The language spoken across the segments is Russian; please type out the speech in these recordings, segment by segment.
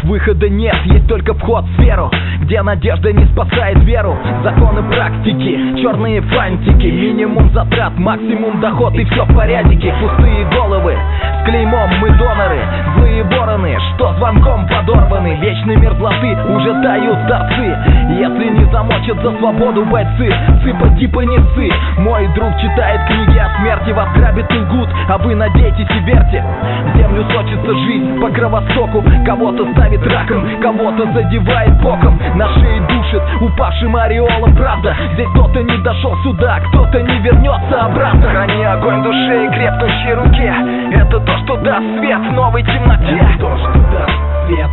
выхода нет, есть только вход в сферу, где надежда не спасает веру. Законы практики, черные фантики, минимум затрат, максимум доход и все в порядке. Пустые головы, с клеймом мы доноры, злые вороны, что звонком подорваны. Вечные мерзлоты уже дают торцы, если не замочат за свободу бойцы. Сыпать типа не ссы, мой друг читает книги о смерти, вас грабят и лгут, а вы надеетесь и верьте. В землю сочится жизнь по кровостоку, кого-то ставит раком, кого-то задевает боком, на шее душит упавшим ореолом. Правда, здесь кто-то не дошел сюда, кто-то не вернется обратно. Храни огонь в душе и крепнущей руке, это то, что даст свет в новой темноте. Это то, что даст свет.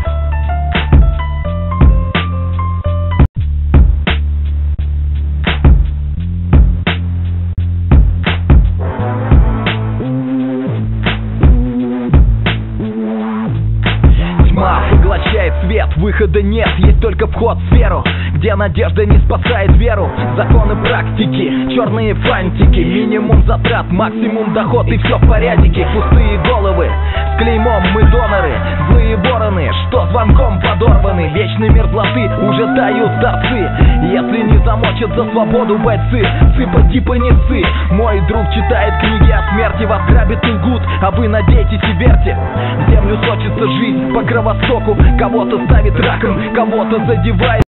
Тьма поглощает свет, выхода нет, есть только вход в сферу, где надежда не спасает веру. Законы практики, черные фантики, минимум затрат, максимум доход и все в порядке. Пустые головы, с клеймом мы доноры, злые вороны, что звонком подорваны. Вечные мерзлоты уже дают торцы, если не замочат за свободу бойцы. Сыпать типа не ссы, мой друг читает книги о смерти, вас грабят и лгут, а вы надеетесь и верьте. В землю сочится жизнь по кровостоку, кого-то ставит раком, кого-то задевает